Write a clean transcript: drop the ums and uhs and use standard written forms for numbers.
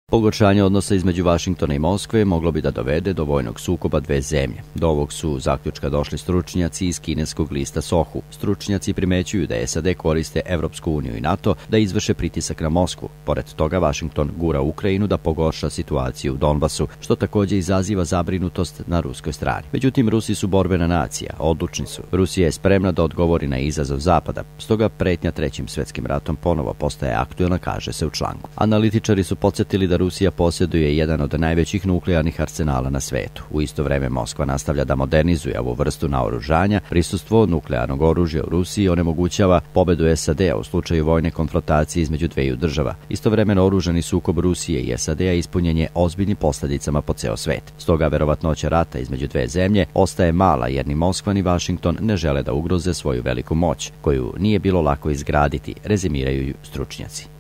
Pogoršanje odnosa između Vašingtona i Moskve moglo bi da dovede do vojnog sukoba dve zemlje. Do ovog su zaključka došli stručnjaci iz kineskog lista Sohu. Stručnjaci primećuju da SAD koriste Evropsku uniju i NATO da izvrše pritisak na Moskvu. Pored toga, Vašington gura Ukrajinu da pogorša situaciju u Donbasu, što takođe izaziva zabrinutost na ruskoj strani. Međutim, Rusi su borbena nacija, odlučni su. Rusija je spremna da odgovori na izazov Zapada, stoga pretnja Trećim svetskim ratom ponovo postaje aktuelna, kaže se u članku. Analitičari su podsjetili da Rusija posjeduje jedan od najvećih nuklearnih arsenala na svetu. U isto vreme Moskva nastavlja da modernizuje ovu vrstu naoružanja. Prisustvo nuklearnog oružja u Rusiji onemogućava pobedu SAD-a u slučaju vojne konfrontacije između dveju država. Istovremeno oružani sukob Rusije i SAD-a ispunjen je ozbiljnim posledicama po ceo svet. Stoga verovatnoća rata između dve zemlje ostaje mala, jer ni Moskva ni Vašington ne žele da ugroze svoju veliku moć, koju nije bilo lako izgraditi, rezimiraju stručnjaci.